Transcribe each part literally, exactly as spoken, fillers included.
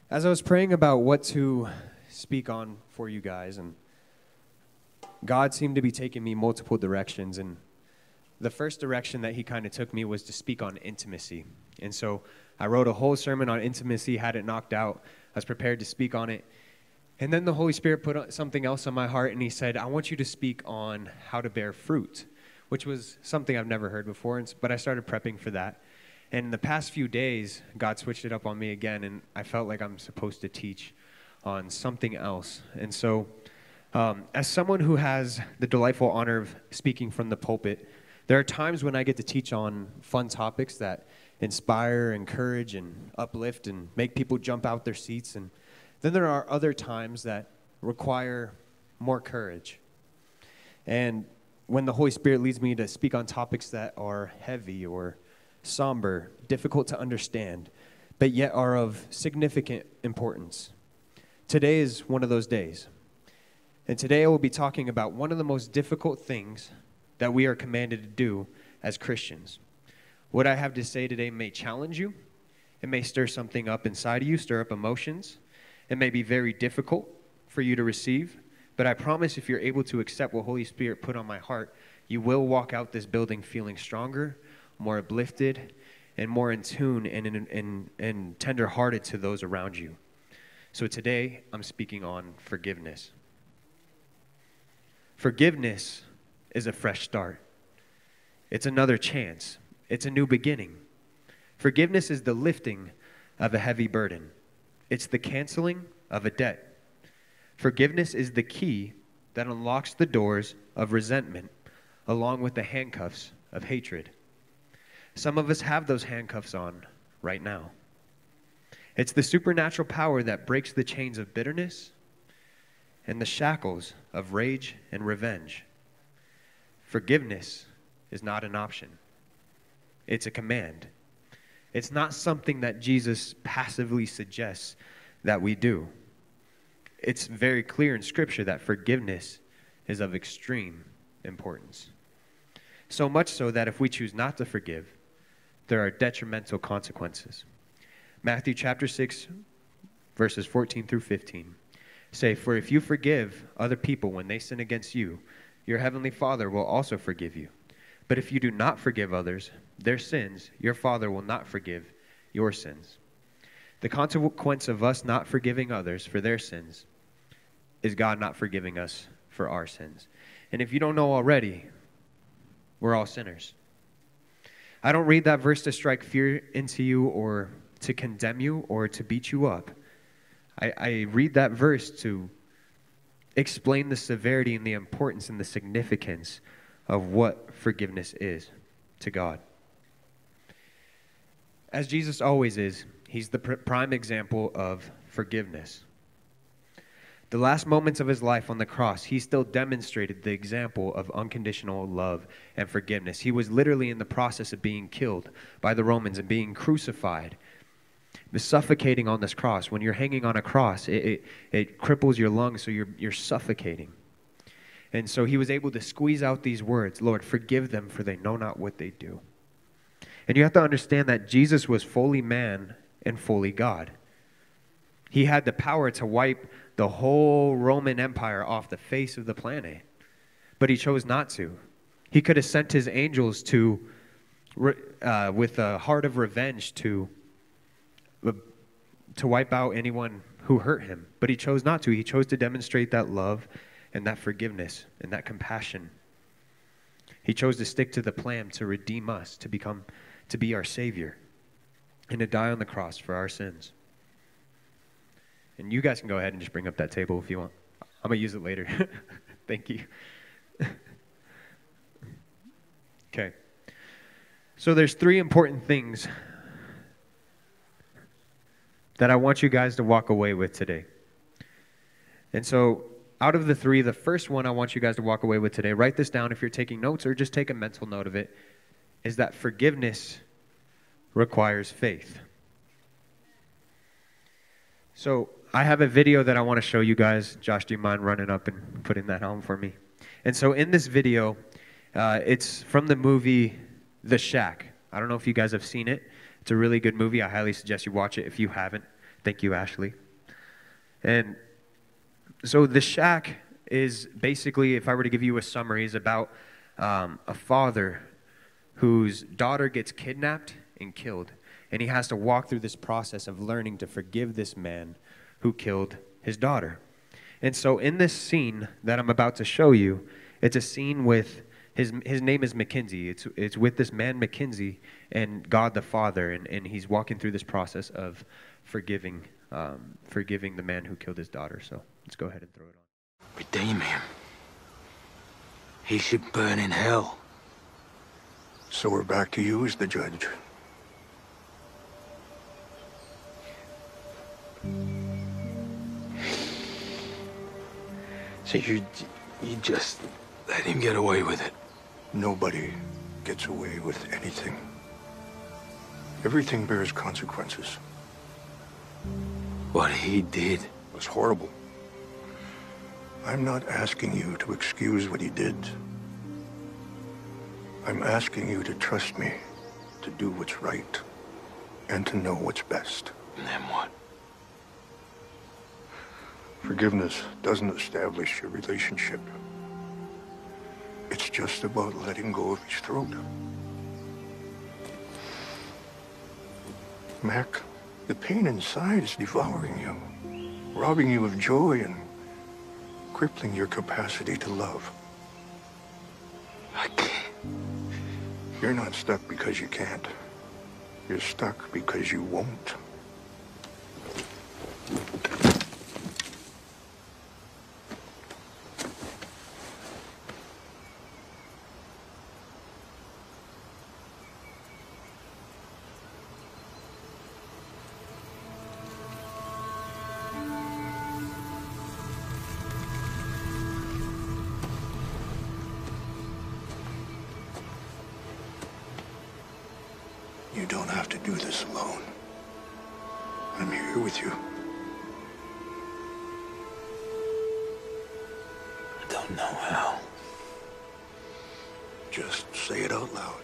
As I was praying about what to speak on for you guys, and God seemed to be taking me multiple directions, and the first direction that he kind of took me was to speak on intimacy. And so I wrote a whole sermon on intimacy, had it knocked out. I was prepared to speak on it. And then the Holy Spirit put something else on my heart, and he said, I want you to speak on how to bear fruit, which was something I've never heard before, but I started prepping for that. And the past few days, God switched it up on me again, and I felt like I'm supposed to teach on something else. And so um, as someone who has the delightful honor of speaking from the pulpit, there are times when I get to teach on fun topics that inspire, encourage, and uplift, and make people jump out their seats. And then there are other times that require more courage. And when the Holy Spirit leads me to speak on topics that are heavy or somber, difficult to understand, but yet are of significant importance. Today is one of those days. And today I will be talking about one of the most difficult things that we are commanded to do as Christians. What I have to say today may challenge you. It may stir something up inside of you, stir up emotions. It may be very difficult for you to receive, but I promise if you're able to accept what Holy Spirit put on my heart, you will walk out this building feeling stronger, more uplifted, and more in tune and, and, and, and tender-hearted to those around you. So today, I'm speaking on forgiveness. Forgiveness is a fresh start. It's another chance. It's a new beginning. Forgiveness is the lifting of a heavy burden. It's the canceling of a debt. Forgiveness is the key that unlocks the doors of resentment along with the handcuffs of hatred. Some of us have those handcuffs on right now. It's the supernatural power that breaks the chains of bitterness and the shackles of rage and revenge. Forgiveness is not an option. It's a command. It's not something that Jesus passively suggests that we do. It's very clear in Scripture that forgiveness is of extreme importance. So much so that if we choose not to forgive, there are detrimental consequences. Matthew chapter six, verses fourteen through fifteen say, "For if you forgive other people when they sin against you, your heavenly Father will also forgive you. But if you do not forgive others their sins, your Father will not forgive your sins." The consequence of us not forgiving others for their sins is God not forgiving us for our sins. And if you don't know already, we're all sinners. I don't read that verse to strike fear into you or to condemn you or to beat you up. I, I read that verse to explain the severity and the importance and the significance of what forgiveness is to God. As Jesus always is, he's the pr- prime example of forgiveness. The last moments of his life on the cross, he still demonstrated the example of unconditional love and forgiveness. He was literally in the process of being killed by the Romans and being crucified, suffocating on this cross. When you're hanging on a cross, it, it, it cripples your lungs, so you're, you're suffocating. And so he was able to squeeze out these words, "Lord, forgive them, for they know not what they do." And you have to understand that Jesus was fully man and fully God. He had the power to wipe the whole Roman Empire off the face of the planet, but he chose not to. He could have sent his angels to, uh, with a heart of revenge, to, to wipe out anyone who hurt him, but he chose not to. He chose to demonstrate that love and that forgiveness and that compassion. He chose to stick to the plan to redeem us, to become, to be our Savior, and to die on the cross for our sins. And you guys can go ahead and just bring up that table if you want. I'm going to use it later. Thank you. Okay. So there's three important things that I want you guys to walk away with today. And so out of the three, the first one I want you guys to walk away with today, write this down if you're taking notes or just take a mental note of it, is that forgiveness requires faith. So I have a video that I want to show you guys. Josh, do you mind running up and putting that on for me? And so in this video, uh, it's from the movie The Shack. I don't know if you guys have seen it. It's a really good movie. I highly suggest you watch it if you haven't. Thank you, Ashley. And so the shack is basically, if I were to give you a summary, is about um, a father whose daughter gets kidnapped and killed. And he has to walk through this process of learning to forgive this man who killed his daughter. And so in this scene that I'm about to show you, it's a scene with, his his name is Mackenzie. It's it's with this man Mackenzie and God the Father, and, and he's walking through this process of forgiving um, forgiving the man who killed his daughter. So let's go ahead and throw it on. Redeem him. He should burn in hell. So we're back to you as the judge. So you, you just let him get away with it? Nobody gets away with anything. Everything bears consequences. What he did was horrible. I'm not asking you to excuse what he did. I'm asking you to trust me, to do what's right, and to know what's best. And then what? Forgiveness doesn't establish a relationship. It's just about letting go of his throat. Mac, the pain inside is devouring you, robbing you of joy and crippling your capacity to love. I can't. You're not stuck because you can't. You're stuck because you won't. You don't have to do this alone. I'm here with you. I don't know how. Just say it out loud.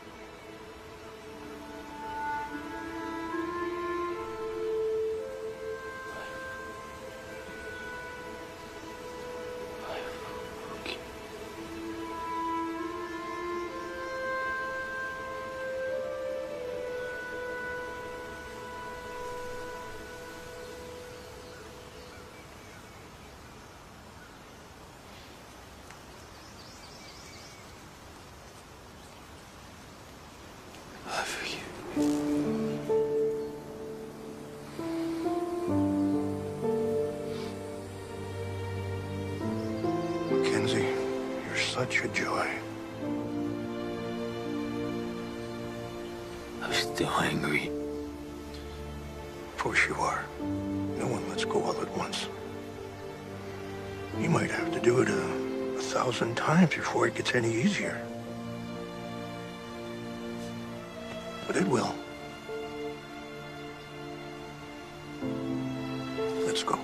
I forgive you. Mackenzie, you're such a joy. I'm still angry. Of course you are. No one lets go all at once. You might have to do it a, a thousand times before it gets any easier. But it will. Let's go.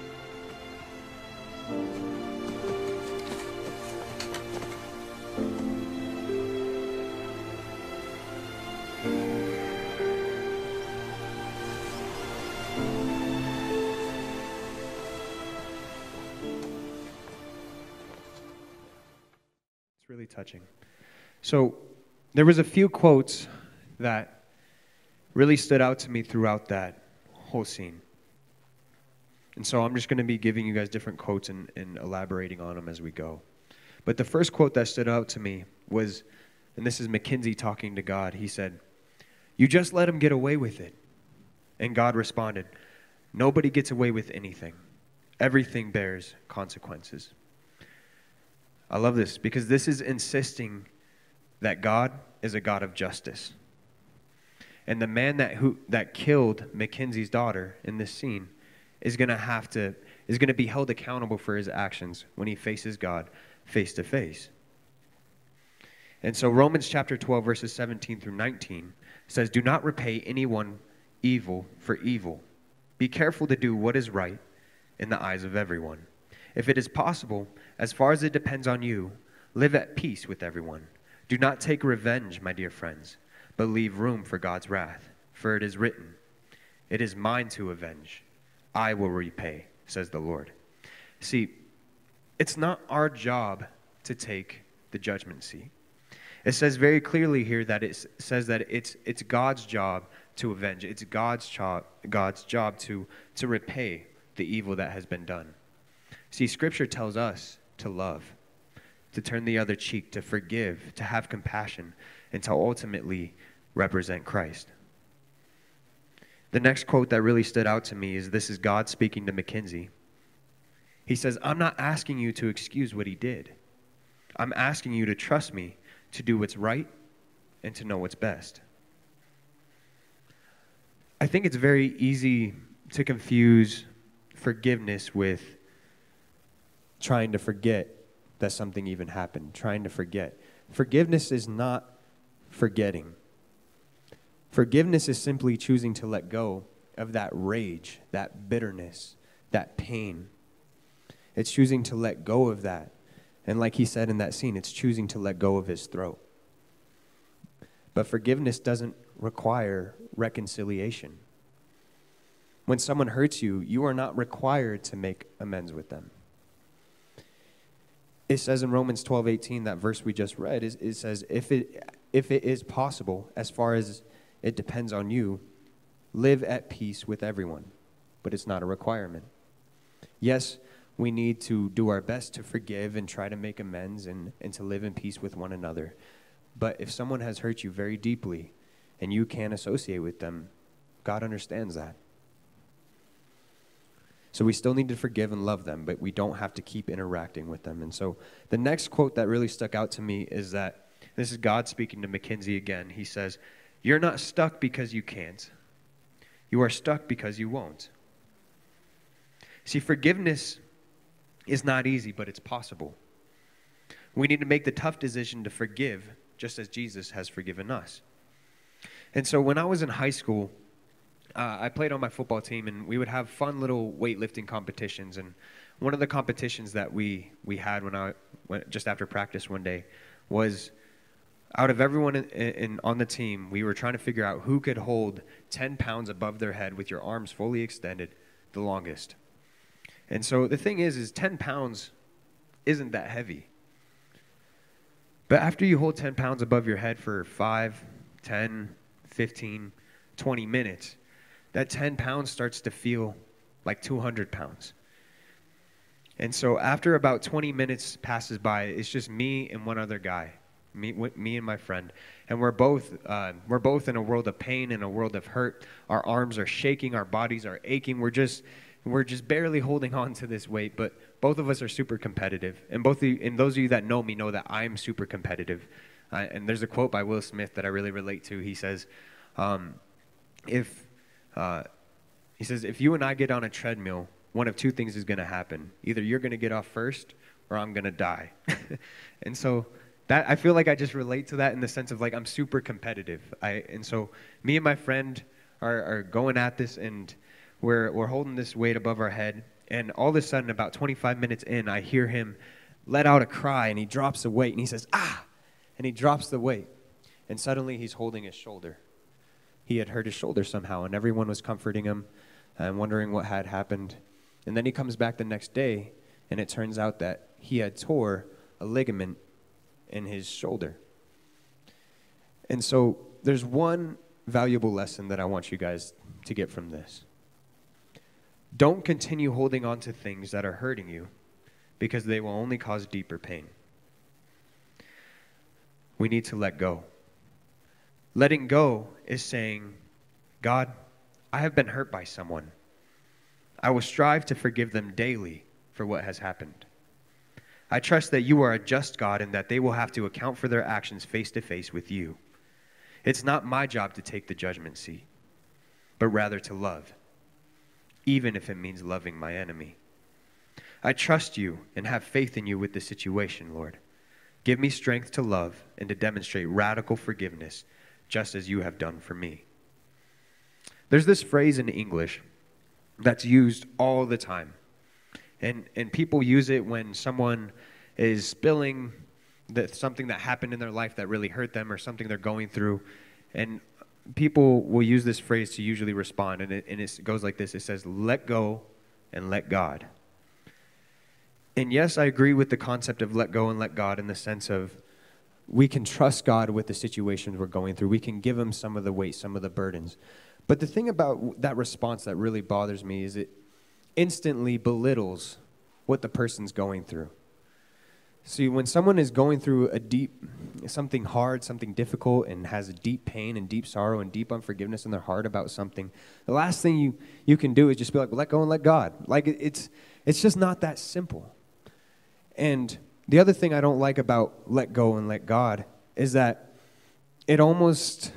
It's really touching. So there was a few quotes that really stood out to me throughout that whole scene. And so I'm just going to be giving you guys different quotes and, and elaborating on them as we go. But the first quote that stood out to me was, and this is Mackenzie talking to God, he said, "You just let him get away with it." And God responded, "Nobody gets away with anything. Everything bears consequences." I love this because this is insisting that God is a God of justice. And the man that who that killed Mackenzie's daughter in this scene is going to have to is going to be held accountable for his actions when he faces God face to face. And so Romans chapter twelve verses seventeen through nineteen says, "Do not repay anyone evil for evil. Be careful to do what is right in the eyes of everyone. If it is possible, as far as it depends on you, live at peace with everyone. Do not take revenge, my dear friends, but leave room for God's wrath. For it is written, It is mine to avenge. I will repay, says the Lord. See, it's not our job to take the judgment seat. It says very clearly here that it says that it's it's God's job to avenge. It's God's job God's job to to repay the evil that has been done. See, Scripture tells us to love, to turn the other cheek, to forgive, to have compassion, and to ultimately represent Christ. The next quote that really stood out to me is this is God speaking to Mackenzie. He says, I'm not asking you to excuse what he did. I'm asking you to trust me, to do what's right, and to know what's best. I think it's very easy to confuse forgiveness with trying to forget that something even happened, trying to forget. Forgiveness is not forgetting. Forgiveness is simply choosing to let go of that rage, that bitterness, that pain. It's choosing to let go of that. And like he said in that scene, it's choosing to let go of his throat. But forgiveness doesn't require reconciliation. When someone hurts you, you are not required to make amends with them. It says in Romans twelve eighteen, that verse we just read, is it says, if it if it is possible, as far as it depends on you, live at peace with everyone. But it's not a requirement. Yes, we need to do our best to forgive and try to make amends and, and to live in peace with one another. But if someone has hurt you very deeply and you can't associate with them, God understands that. So we still need to forgive and love them, but we don't have to keep interacting with them. And so the next quote that really stuck out to me is that, this is God speaking to Mackenzie again. He says, you're not stuck because you can't. You are stuck because you won't. See, forgiveness is not easy, but it's possible. We need to make the tough decision to forgive, just as Jesus has forgiven us. And so when I was in high school, uh, I played on my football team, and we would have fun little weightlifting competitions. And one of the competitions that we, we had when I went just after practice one day was, out of everyone in, in, on the team, we were trying to figure out who could hold ten pounds above their head with your arms fully extended the longest. And so the thing is, is ten pounds isn't that heavy. But after you hold ten pounds above your head for five, ten, fifteen, twenty minutes, that ten pounds starts to feel like two hundred pounds. And so after about twenty minutes passes by, it's just me and one other guy, me, me and my friend. And we're both, uh, we're both in a world of pain and a world of hurt. Our arms are shaking, our bodies are aching. We're just... We're just barely holding on to this weight, but both of us are super competitive. And both of you, and those of you that know me know that I'm super competitive. Uh, and there's a quote by Will Smith that I really relate to. He says, um, if uh, he says, if you and I get on a treadmill, one of two things is going to happen. Either you're going to get off first, or I'm going to die. And so that I feel like I just relate to that in the sense of like I'm super competitive. I and so me and my friend are, are going at this, and We're, we're holding this weight above our head, and all of a sudden, about twenty-five minutes in, I hear him let out a cry, and he drops the weight, and he says, ah, and he drops the weight, and suddenly he's holding his shoulder. He had hurt his shoulder somehow, and everyone was comforting him and wondering what had happened. And then he comes back the next day, and it turns out that he had tore a ligament in his shoulder. And so there's one valuable lesson that I want you guys to get from this. Don't continue holding on to things that are hurting you, because they will only cause deeper pain. We need to let go. Letting go is saying, God, I have been hurt by someone. I will strive to forgive them daily for what has happened. I trust that you are a just God and that they will have to account for their actions face to face with you. It's not my job to take the judgment seat, but rather to love, even if it means loving my enemy. I trust you and have faith in you with the situation, Lord. Give me strength to love and to demonstrate radical forgiveness, just as you have done for me. There's this phrase in English that's used all the time. And, and people use it when someone is spilling the, something that happened in their life that really hurt them, or something they're going through. And people will use this phrase to usually respond, and it, and it goes like this. It says, let go and let God. And yes, I agree with the concept of let go and let God in the sense of we can trust God with the situations we're going through. We can give him some of the weight, some of the burdens. But the thing about that response that really bothers me is it instantly belittles what the person's going through. See, when someone is going through a deep, something hard, something difficult, and has a deep pain and deep sorrow and deep unforgiveness in their heart about something, the last thing you, you can do is just be like, well, let go and let God. Like, it's it's just not that simple. And the other thing I don't like about let go and let God is that it almost,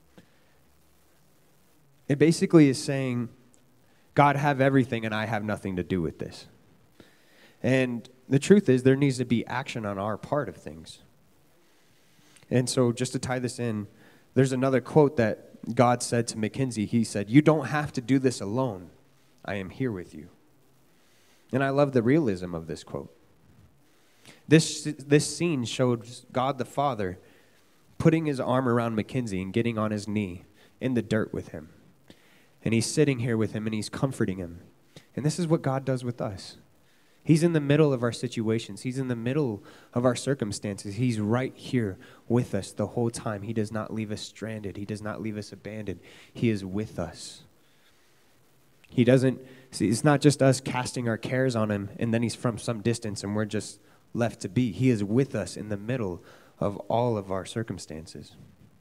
it basically is saying, God, have everything and I have nothing to do with this. And the truth is there needs to be action on our part of things. And so just to tie this in, there's another quote that God said to Mackenzie. He said, you don't have to do this alone. I am here with you. And I love the realism of this quote. This, this scene showed God the Father putting his arm around Mackenzie and getting on his knee in the dirt with him. And he's sitting here with him and he's comforting him. And this is what God does with us. He's in the middle of our situations. He's in the middle of our circumstances. He's right here with us the whole time. He does not leave us stranded. He does not leave us abandoned. He is with us. He doesn't, see, it's not just us casting our cares on him and then he's from some distance and we're just left to be. He is with us in the middle of all of our circumstances.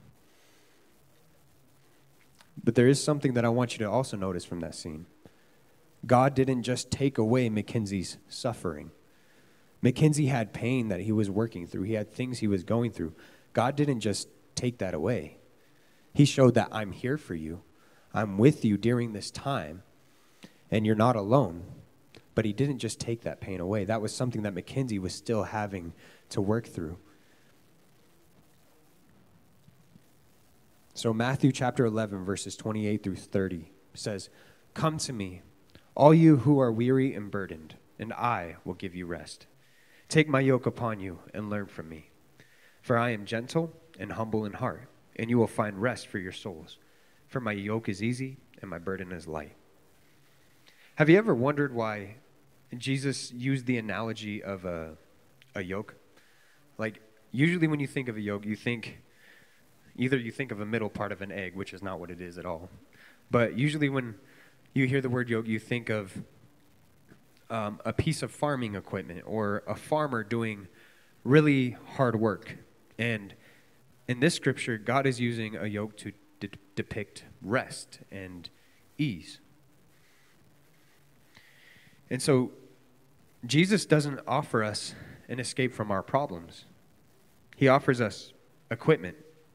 But there is something that I want you to also notice from that scene. God didn't just take away Mackenzie's suffering. Mackenzie had pain that he was working through. He had things he was going through. God didn't just take that away. He showed that I'm here for you. I'm with you during this time, and you're not alone. But he didn't just take that pain away. That was something that Mackenzie was still having to work through. So Matthew chapter eleven, verses twenty-eight through thirty says, come to me, all you who are weary and burdened, and I will give you rest. Take my yoke upon you and learn from me. For I am gentle and humble in heart, and you will find rest for your souls. For my yoke is easy and my burden is light. Have you ever wondered why Jesus used the analogy of a, a yoke? Like, usually when you think of a yoke, you think, either you think of a middle part of an egg, which is not what it is at all. But usually when you hear the word yoke, you think of um, a piece of farming equipment or a farmer doing really hard work. And in this scripture, God is using a yoke to de- depict rest and ease. And so Jesus doesn't offer us an escape from our problems. He offers us equipment.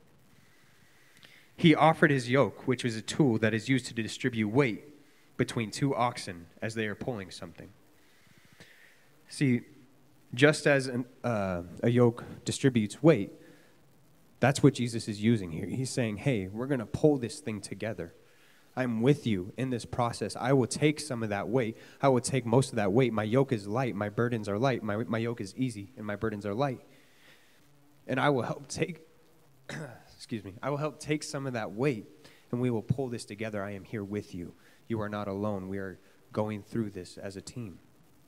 He offered his yoke, which is a tool that is used to distribute weight between two oxen as they are pulling something. See, just as an, uh, a yoke distributes weight, that's what Jesus is using here. He's saying, hey, we're going to pull this thing together. I'm with you in this process. I will take some of that weight. I will take most of that weight. My yoke is light. My burdens are light. My, my yoke is easy, and my burdens are light. And I will help take, excuse me, I will help take some of that weight, and we will pull this together. I am here with you. You are not alone. We are going through this as a team.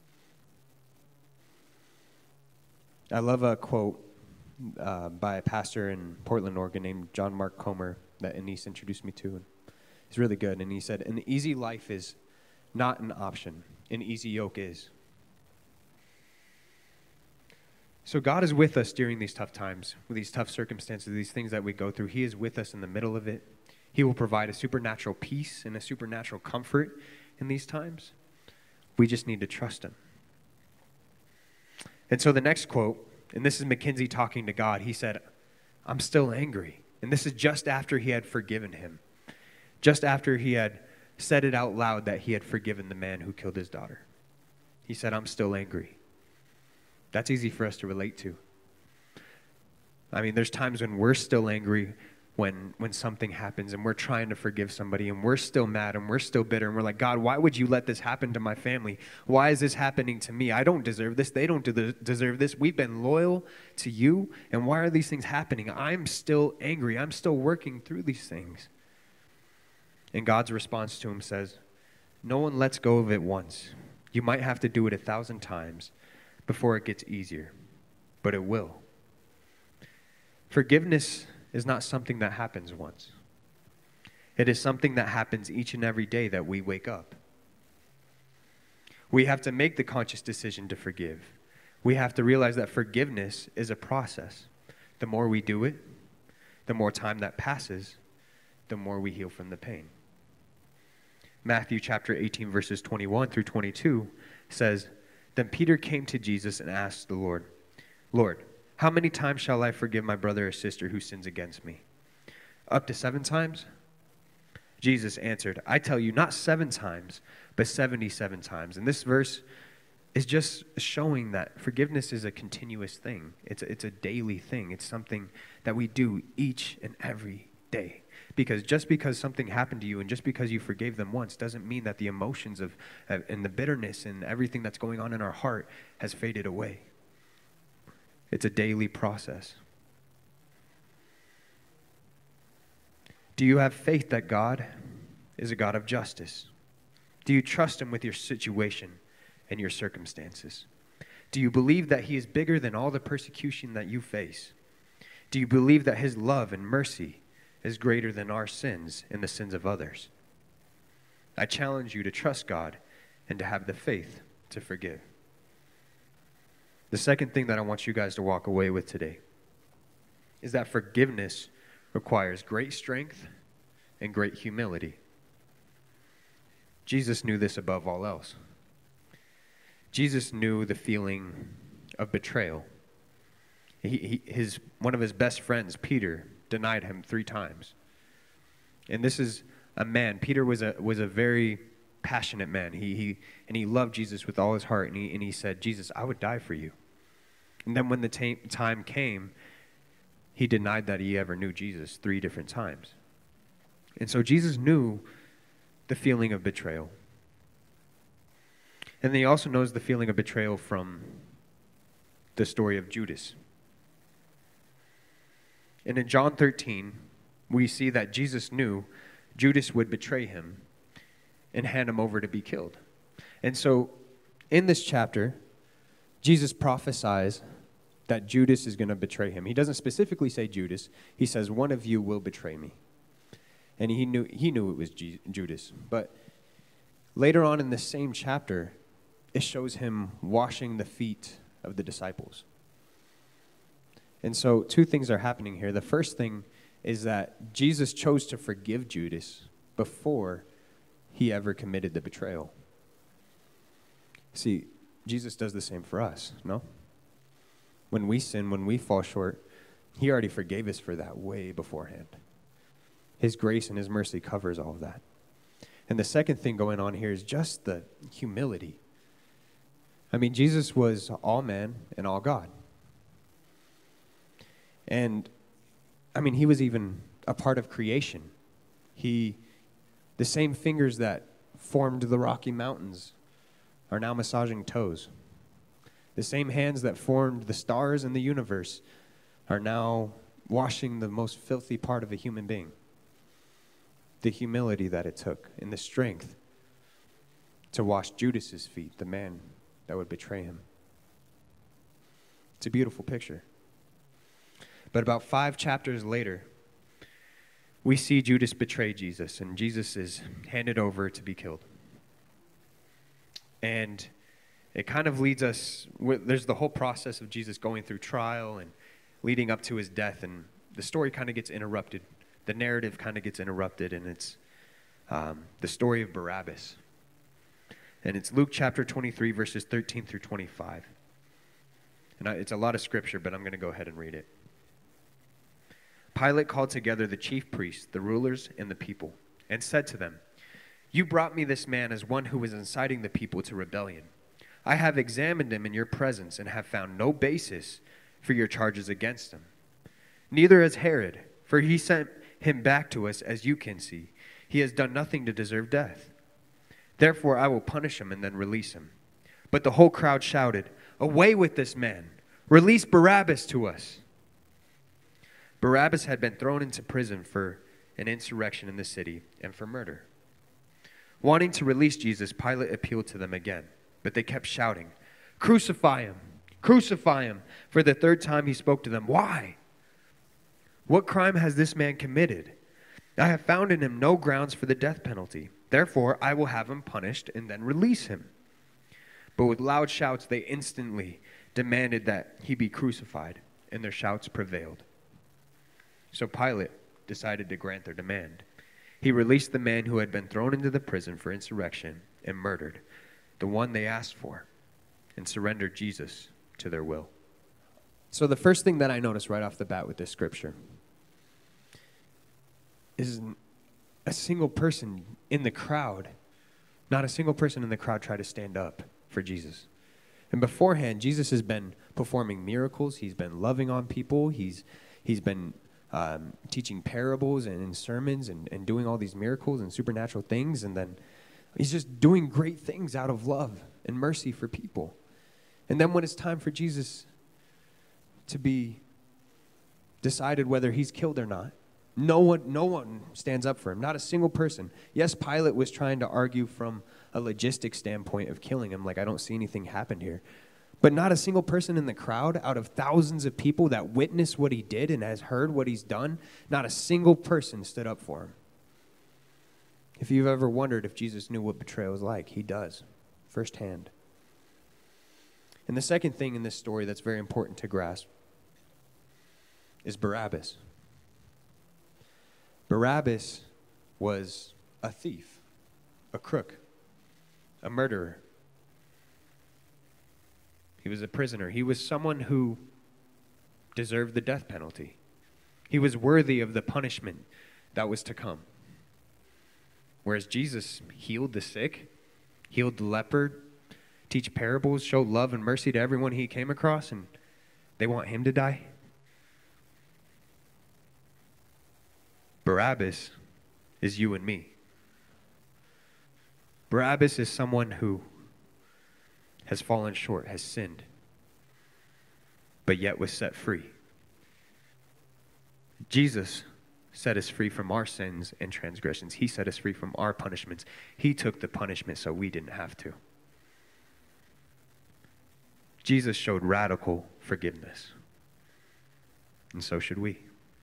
I love a quote uh, by a pastor in Portland, Oregon named John Mark Comer that Anise introduced me to. It's really good. And he said, an easy life is not an option. An easy yoke is. So God is with us during these tough times, with these tough circumstances, these things that we go through. He is with us in the middle of it. He will provide a supernatural peace and a supernatural comfort in these times. We just need to trust him. And so the next quote, and this is Mackenzie talking to God, he said, I'm still angry. And this is just after he had forgiven him. Just after he had said it out loud that he had forgiven the man who killed his daughter. He said, I'm still angry. That's easy for us to relate to. I mean, there's times when we're still angry when when something happens and we're trying to forgive somebody and we're still mad and we're still bitter and we're like, God, why would you let this happen to my family? Why is this happening to me? I don't deserve this. They don't de- deserve this. We've been loyal to you, and why are these things happening? I'm still angry. I'm still working through these things. And God's response to him says, no one lets go of it once. You might have to do it a thousand times before it gets easier, but it will. Forgiveness is not something that happens once. It is something that happens each and every day that we wake up. We have to make the conscious decision to forgive. We have to realize that forgiveness is a process. The more we do it, the more time that passes, the more we heal from the pain. Matthew chapter eighteen, verses twenty-one through twenty-two says, Then Peter came to Jesus and asked the Lord, Lord, how many times shall I forgive my brother or sister who sins against me? Up to seven times? Jesus answered, I tell you, not seven times, but seventy-seven times. And this verse is just showing that forgiveness is a continuous thing. It's a, it's a daily thing. It's something that we do each and every day. Because just because something happened to you and just because you forgave them once doesn't mean that the emotions of uh, and the bitterness and everything that's going on in our heart has faded away. It's a daily process. Do you have faith that God is a God of justice? Do you trust him with your situation and your circumstances? Do you believe that he is bigger than all the persecution that you face? Do you believe that his love and mercy is greater than our sins and the sins of others? I challenge you to trust God and to have the faith to forgive. The second thing that I want you guys to walk away with today is that forgiveness requires great strength and great humility. Jesus knew this above all else. Jesus knew the feeling of betrayal. He, he, his, one of his best friends, Peter, denied him three times. And this is a man. Peter was a was a very passionate man. He he and he loved Jesus with all his heart. And he and he said, Jesus, I would die for you. And then when the ta- time came, he denied that he ever knew Jesus three different times. And so Jesus knew the feeling of betrayal. And he also knows the feeling of betrayal from the story of Judas. And in John thirteen, we see that Jesus knew Judas would betray him and hand him over to be killed. And so in this chapter, Jesus prophesies that Judas is going to betray him. He doesn't specifically say Judas. He says, one of you will betray me. And he knew he knew it was G- Judas. But later on in the same chapter, it shows him washing the feet of the disciples. And so two things are happening here. The first thing is that Jesus chose to forgive Judas before he ever committed the betrayal. See, Jesus does the same for us, no? When we sin, when we fall short, he already forgave us for that way beforehand. His grace and his mercy covers all of that. And the second thing going on here is just the humility. I mean, Jesus was all man and all God. And, I mean, he was even a part of creation. He, the same fingers that formed the Rocky Mountains are now massaging toes. The same hands that formed the stars in the universe are now washing the most filthy part of a human being. The humility that it took and the strength to wash Judas's feet, the man that would betray him. It's a beautiful picture. But about five chapters later, we see Judas betray Jesus, and Jesus is handed over to be killed. And it kind of leads us, there's the whole process of Jesus going through trial and leading up to his death, and the story kind of gets interrupted. The narrative kind of gets interrupted, and it's um, the story of Barabbas. And it's Luke chapter twenty-three, verses thirteen through twenty-five. And I, it's a lot of scripture, but I'm going to go ahead and read it. Pilate called together the chief priests, the rulers, and the people, and said to them, You brought me this man as one who was inciting the people to rebellion. I have examined him in your presence and have found no basis for your charges against him. Neither has Herod, for he sent him back to us as you can see. He has done nothing to deserve death. Therefore I will punish him and then release him." But the whole crowd shouted, "Away with this man! Release Barabbas to us!" Barabbas had been thrown into prison for an insurrection in the city and for murder. Wanting to release Jesus, Pilate appealed to them again, but they kept shouting, "Crucify him! Crucify him!" For the third time he spoke to them. "Why? What crime has this man committed? I have found in him no grounds for the death penalty. Therefore, I will have him punished and then release him." But with loud shouts, they instantly demanded that he be crucified, and their shouts prevailed. So Pilate decided to grant their demand. He released the man who had been thrown into the prison for insurrection and murdered, the one they asked for, and surrendered Jesus to their will. So the first thing that I noticed right off the bat with this scripture is a single person in the crowd, not a single person in the crowd tried to stand up for Jesus. And beforehand, Jesus has been performing miracles. He's been loving on people. He's he's been um, teaching parables and, and sermons and, and doing all these miracles and supernatural things. And then he's just doing great things out of love and mercy for people. And then when it's time for Jesus to be decided whether he's killed or not, no one, no one stands up for him, not a single person. Yes, Pilate was trying to argue from a logistic standpoint of killing him, like I don't see anything happen here. But not a single person in the crowd, out of thousands of people that witnessed what he did and has heard what he's done, not a single person stood up for him. If you've ever wondered if Jesus knew what betrayal was like, he does, firsthand. And the second thing in this story that's very important to grasp is Barabbas. Barabbas was a thief, a crook, a murderer. He was a prisoner. He was someone who deserved the death penalty. He was worthy of the punishment that was to come. Whereas Jesus healed the sick, healed the leper, teach parables, showed love and mercy to everyone he came across, and they want him to die. Barabbas is you and me. Barabbas is someone who has fallen short, has sinned, but yet was set free. Jesus set us free from our sins and transgressions. He set us free from our punishments. He took the punishment so we didn't have to. Jesus showed radical forgiveness, and so should we.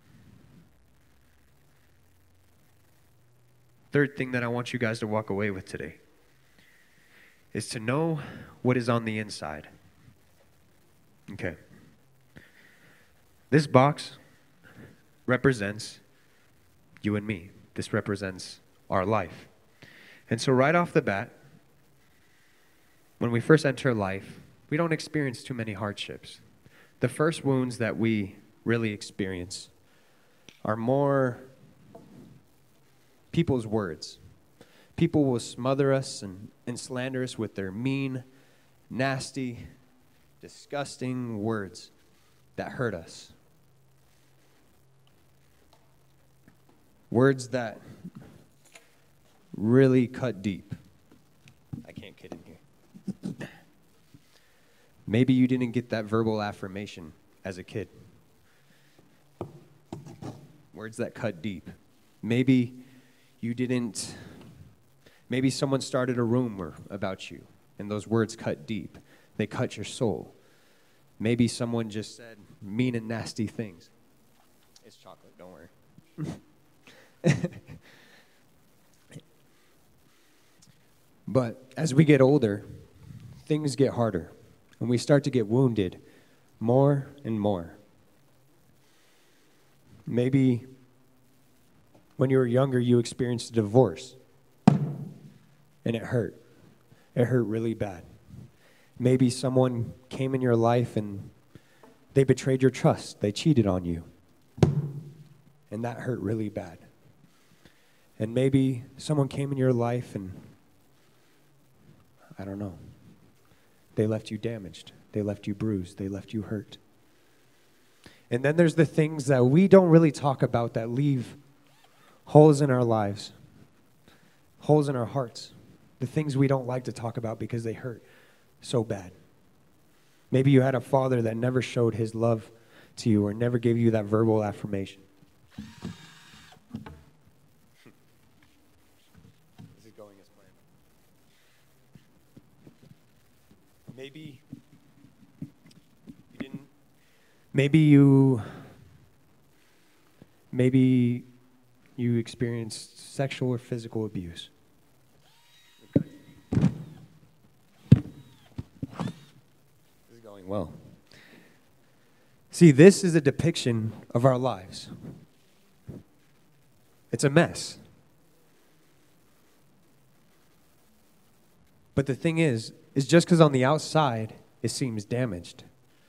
Third thing that I want you guys to walk away with today is to know what is on the inside. Okay. This box represents you and me. This represents our life. And so right off the bat, when we first enter life, we don't experience too many hardships. The first wounds that we really experience are more people's words. People will smother us and, and slander us with their mean, nasty, disgusting words that hurt us. Words that really cut deep. I can't kid in here. Maybe you didn't get that verbal affirmation as a kid. Words that cut deep. Maybe you didn't, maybe someone started a rumor about you, and those words cut deep. They cut your soul. Maybe someone just said mean and nasty things. It's chocolate, don't worry. But as we get older, things get harder, and we start to get wounded more and more. Maybe when you were younger, you experienced a divorce, and it hurt. It hurt really bad. Maybe someone came in your life and they betrayed your trust. They cheated on you, and that hurt really bad. And maybe someone came in your life and, I don't know, they left you damaged. They left you bruised. They left you hurt. And then there's the things that we don't really talk about that leave holes in our lives, holes in our hearts, the things we don't like to talk about because they hurt so bad. Maybe you had a father that never showed his love to you or never gave you that verbal affirmation. This is going as planned. Maybe you didn't. Maybe you. Maybe you experienced sexual or physical abuse. This is going well. See, this is a depiction of our lives. It's a mess. But the thing is, is just because on the outside it seems damaged,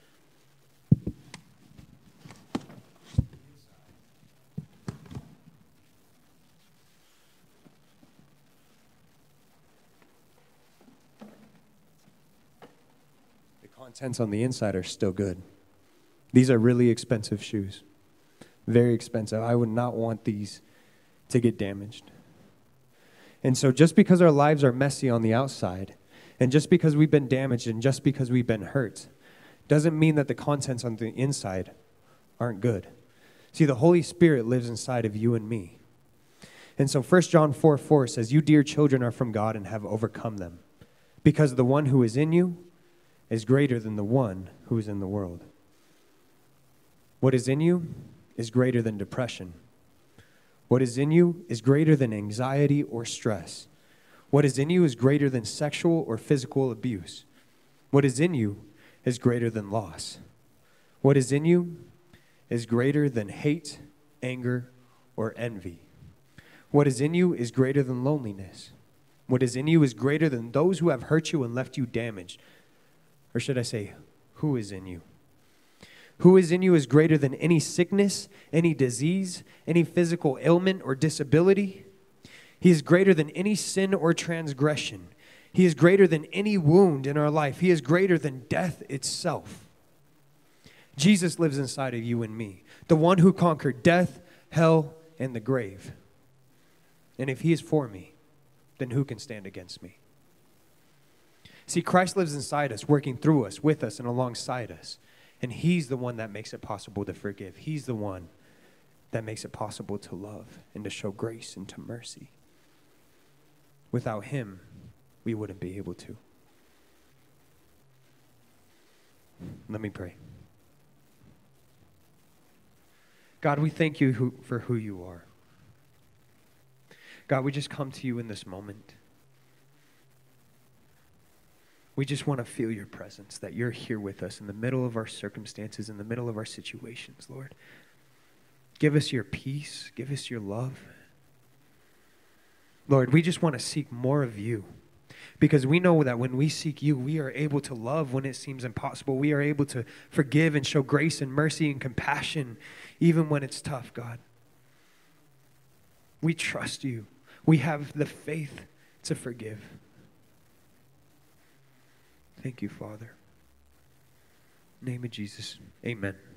the contents on the inside are still good. These are really expensive shoes. Very expensive. I would not want these to get damaged. And so just because our lives are messy on the outside, and just because we've been damaged, and just because we've been hurt, doesn't mean that the contents on the inside aren't good. See, the Holy Spirit lives inside of you and me. And so First John four four says, "You dear children are from God and have overcome them, because the one who is in you is greater than the one who is in the world." What is in you is greater than depression. What is in you is greater than anxiety or stress. What is in you is greater than sexual or physical abuse. What is in you is greater than loss. What is in you is greater than hate, anger, or envy. What is in you is greater than loneliness. What is in you is greater than those who have hurt you and left you damaged. Or should I say, who is in you? Who is in you is greater than any sickness, any disease, any physical ailment or disability. He is greater than any sin or transgression. He is greater than any wound in our life. He is greater than death itself. Jesus lives inside of you and me, the one who conquered death, hell, and the grave. And if he is for me, then who can stand against me? See, Christ lives inside us, working through us, with us, and alongside us. And he's the one that makes it possible to forgive. He's the one that makes it possible to love and to show grace and to mercy. Without him, we wouldn't be able to. Let me pray. God, we thank you who, for who you are. God, we just come to you in this moment. We just want to feel your presence, that you're here with us in the middle of our circumstances, in the middle of our situations, Lord. Give us your peace. Give us your love. Lord, we just want to seek more of you, because we know that when we seek you, we are able to love when it seems impossible. We are able to forgive and show grace and mercy and compassion, even when it's tough, God. We trust you. We have the faith to forgive. Thank you, Father. In the name of Jesus, amen.